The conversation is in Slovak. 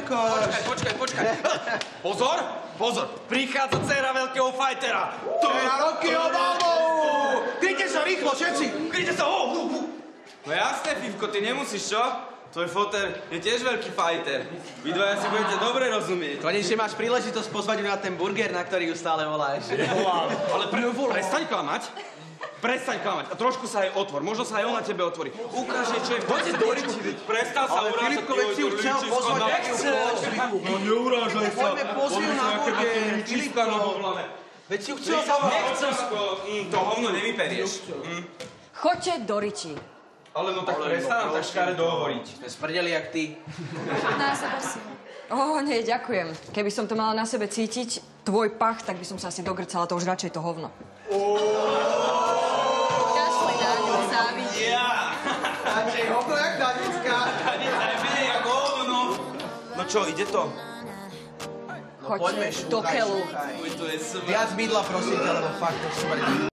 čakáš? Počkaj. Pozor. Prichádza dcera veľkého fajtera. Dcera Rockyho Balboa! Kryjte sa rýchlo, všetci! Kryjte sa! No jasné, Fifko, ty nemusíš, čo? Tvoj foter je tiež veľký fajter. Vy dvaja si budete dobre rozumieť. Konečne máš príležitosť pozvať ju na ten burger, na ktorý ju stále voláš. Ale prestaň klamať. A trošku sa aj otvor. Možno sa aj ona tebe otvorí. Ukáže, čo je v tebe. Prestan sa urážať. Ale Filipko, veď si ju chcel pozvať. No neurážaj sa. Poďme pozvať na burger. Čistka na hovlave. Veď si ju chcel zavať. Nechcem. To hovno nevyperieš. Choďte do Riči. Ale no tak prestan nám tak škaredo hovoriť. Sme sprdeli jak ty. Na sebe si. Nie, ďakujem. Keby som to mala na sebe cítiť, tvoj pach, tak by som sa asi dogrcala, to už radšej to hovno. Kašli na ňu, závidí. Radšej hovno jak Danická. Danica je menej ako hovno. No čo, ide to? Choďte do keľu. Viac bydla, prosím ťa, lebo fakt to smrdí.